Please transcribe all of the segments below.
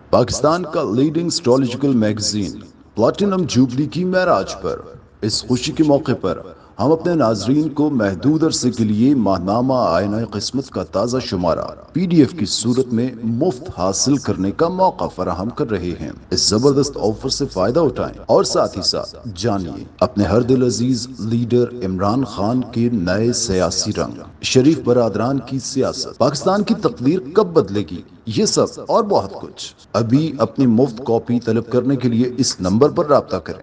पाकिस्तान का leading astrological magazine platinum jubilee की महराज पर इस खुशी के मौके पर हम अपने नाजरीन को महदूद अरसे के लिए माहनामा आयना किस्मत का ताज़ा शुमारा PDF की सूरत में मुफ्त हासिल करने का मौका फराहम कर रहे हैं। इस जबरदस्त ऑफर से फायदा उठाएं और साथ ही साथ जानिए अपने हर दिल अजीज लीडर इमरान खान के नए सियासी रंग, शरीफ बरादरान की सियासत, पाकिस्तान की तकदीर कब बदलेगी, ये सब और बहुत कुछ। अभी अपनी मुफ्त कॉपी तलब करने के लिए इस नंबर पर राब्ता करें।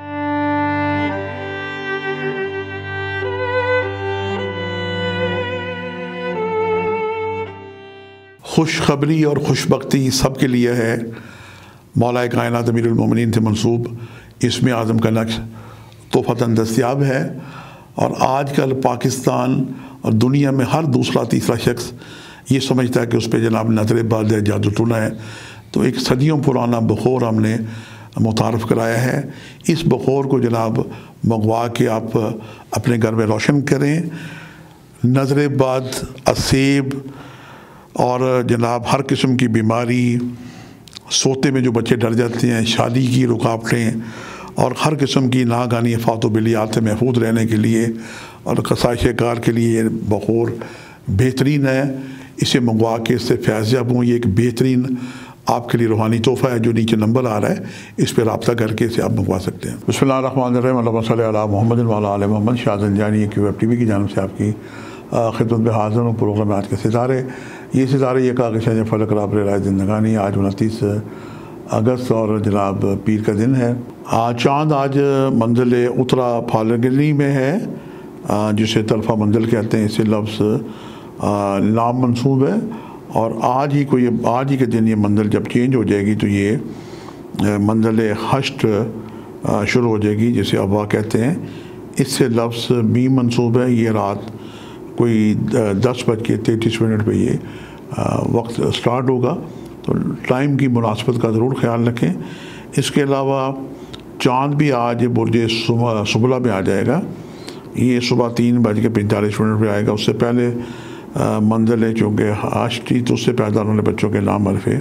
खुशखबरी और खुशबख्ती सबके लिए है। मौलाए कायनात अमीरुल मोमिनीन से मंसूब इसमें आज़म का नक्श तोहफ़तन दस्तयाब है और आजकल पाकिस्तान और दुनिया में हर दूसरा तीसरा शख्स ये समझता है कि उस पर जनाब नज़र बाज़ है, जादू टूना है। तो एक सदियों पुराना बखोर हमने मुतारफ़ कराया है। इस बखोर को जनाब मंगवा के आप अपने घर में रोशन करें। नज़र बाज़, असेब और जनाब हर किस्म की बीमारी, सोते में जो बच्चे डर जाते हैं, शादी की रुकावटें और हर किस्म की नागानी आफात बिलियात से महफूज रहने के लिए और खसाइश कार के लिए ये बखोर बेहतरीन है। इसे मंगवा के इससे फैज़याब हों। ये एक बेहतरीन आपके लिए रूहानी तोहफ़ा है। जो नीचे नंबर आ रहा है इस पर रब्ता करके इसे आप मंगवा सकते हैं। बिस्मिल्लाहिर्रहमानिर्रहीम, अल्लाहुम्मा सल्ली अला मुहम्मद व अला आलि मुहम्मद। शाहज़न जानी QWeb TV की जानिब से आपकी खिदमत में हाज़िर हूँ। प्रोग्राम में आज के सितारे, ये सितारे ये काग़ज़ है फ़लक राब राय ज़िंदगानी। आज 29 अगस्त और जनाब पीर का दिन है। चाँद आज मंजिल उतरा फालगनी में है, जिसे तलफ़ा मंजिल कहते हैं। इसे लफ्ज़ नाम मंसूब है और आज ही के दिन ये मंजिल जब चेंज हो जाएगी तो ये मंजिल हश्ट शुरू हो जाएगी, जिसे अब्वा कहते हैं। इससे लफ्ज़ मीम मंसूब है। ये रात कोई 10:33 पे ये वक्त स्टार्ट होगा, तो टाइम की मुनासबत का ज़रूर ख्याल रखें। इसके अलावा चाँद भी आज बुर्ज सुबला में आ जाएगा। ये सुबह 3:45 पे आएगा। उससे पहले मंजिल है चूँकि आश्ती, तो उससे पैदा होने वाले बच्चों के नाम हरफ़े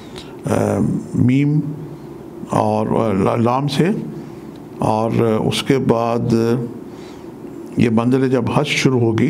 मीम और लाम से। और उसके बाद ये मंजिल जब हज शुरू होगी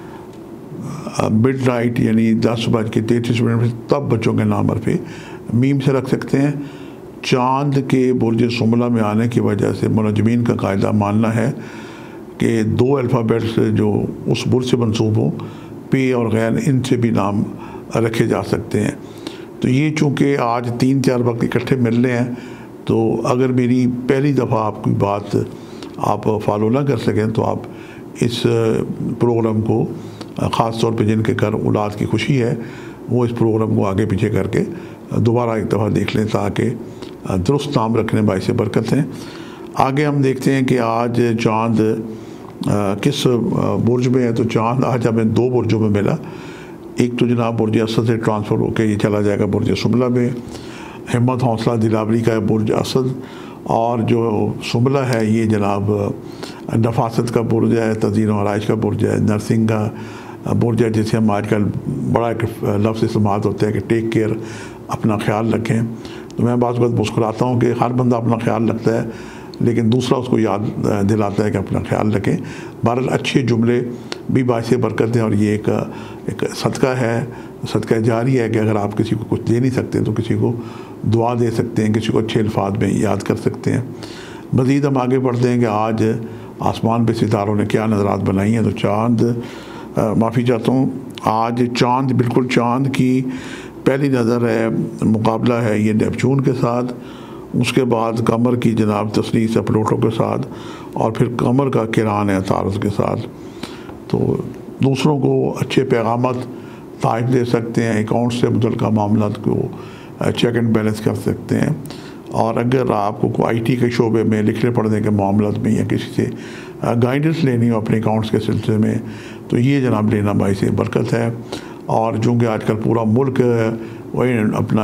मिड नाइट यानी 10:33 तब बच्चों के नाम हरफ़े मीम से रख सकते हैं। चाँद के बुर्ज सुमला में आने की वजह से मुनज्जमीन का कायदा मानना है कि 2 अल्फ़ाबेट्स जो उस बुर्ज से मंसूब हों, पे और गैन, इनसे भी नाम रखे जा सकते हैं। तो ये चूँकि आज 3-4 वक्त इकट्ठे मिल रहे हैं, तो अगर मेरी पहली दफ़ा आपकी बात आप फॉलो ना कर सकें तो आप इस प्रोग्राम को ख़ास तौर पे जिनके घर औलाद की खुशी है वो इस प्रोग्राम को आगे पीछे करके दोबारा एक दफ़ा देख लें, ताकि दुरुस्त नाम रखने बाइस बरकत हैं। आगे हम देखते हैं कि आज चाँद किस बुर्ज में है। तो चाँद आज हमें 2 बुर्जों में मिला। एक तो जनाब बुर्ज असद से ट्रांसफ़र होकर ये चला जाएगा बुर्ज सुमला में। हिम्मत हौसला दिलावरी का बुर्ज असद, और जो सुमला है ये जनाब नफासत का बुर्ज है, तज़ीन और आराइश का बुर्ज है, नर्सिंग का बुर्ज है, जिसे हम आजकल बड़ा एक लफ्ज़ इस्तेमाल होता है कि टेक केयर, अपना ख्याल रखें। तो मैं बात मुस्कुराता हूँ कि हर बंदा अपना ख्याल रखता है, लेकिन दूसरा उसको याद दिलाता है कि अपना ख्याल रखें। बहरहाल अच्छे जुमले भी बाइस बरकत हैं और ये एक सदका है, सदका जारी है कि अगर आप किसी को कुछ दे नहीं सकते तो किसी को दुआ दे सकते हैं, किसी को अच्छे अल्फाज में याद कर सकते हैं। मज़ीद हम आगे बढ़ते हैं कि आज आसमान पे सितारों ने क्या नज़रात बनाई हैं। तो चाँद, माफ़ी चाहता हूँ, आज चाँद बिल्कुल चाँद की पहली नज़र है, मुकाबला है ये नेपच्यून के साथ। उसके बाद कमर की जनाब तस्नीस है प्लूटो के साथ, और फिर कमर का किरान है तारस के साथ। तो दूसरों को अच्छे पैगामत ताइब दे सकते हैं, अकाउंट से मुतल्लिक़ मामला को चेक एंड बैलेंस कर सकते हैं। और अगर आपको कोई IT के शोबे में लिखने पढ़ने के मामला में या किसी से गाइडेंस लेनी हो अपने अकाउंट्स के सिलसिले में, तो ये जनाब लेना बाइस बरकत है। और चूँकि आजकल पूरा मुल्क वही अपना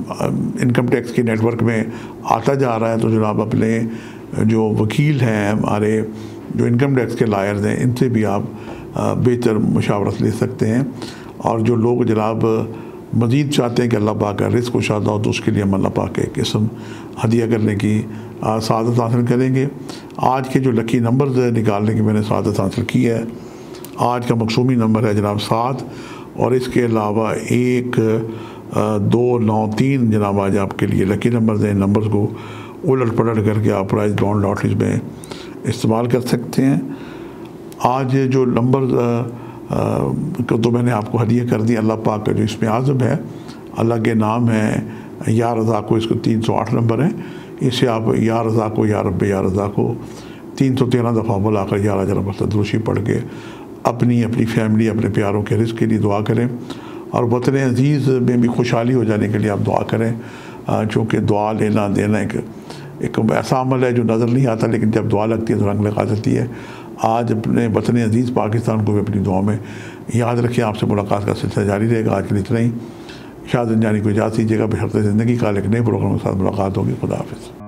इनकम टैक्स के नेटवर्क में आता जा रहा है, तो जनाब अपने जो वकील हैं, हमारे जो इनकम टैक्स के लायर्स हैं, इनसे भी आप बेहतर मशावरत ले सकते हैं। और जो लोग जनाब मज़ीद चाहते हैं कि अल्लाह पाक का रिज़्क़ कुशादा हो, तो उसके लिए हम अल्लाह पाक के एक किस्म हदिया करने की सआदत हासिल करेंगे। आज के जो लकी नंबर निकालने की मैंने सआदत हासिल की है, आज का मकसूमी नंबर है जनाब 7, और इसके अलावा 1, 2, 9, 3 जनाब आज आपके लिए लकी नंबर हैं। नंबर्स को उलट पलट करके आप प्राइज बॉन्ड लॉटरीज में इस्तेमाल कर सकते हैं। आज जो नंबर को तो मैंने आपको हदिया कर दी। अल्लाह पाक का जो इसमें आज़म है, अल्लाह के नाम है या रज़ा को, इसको 308 नंबर है। इसे आप या रज़ा को, या रब्बे या रज़ा को 313 दफ़ा बुलाकर 11 जरब सदरुशी पढ़ के अपनी फैमिली, अपने प्यारों के रिज़्क़ के लिए दुआ करें, और वतन अज़ीज़ में भी खुशहाली हो जाने के लिए आप दुआ करें। चूँकि दुआ लेना देना एक ऐसा अमल है जो नज़र नहीं आता, लेकिन जब दुआ लगती है तो रंग लगा देती है। आज अपने वतन अज़ीज़ पाकिस्तान को भी अपनी दुआ में याद रखें। आपसे मुलाकात का सिलसिला जारी रहेगा। आज के लिए इतना ही। शाद जानी को इजाज़त दीजिएगा। बशर्ते ज़िंदगी का एक नए प्रोग्राम के साथ मुलाकात होगी। खुदा हाफ़िज़।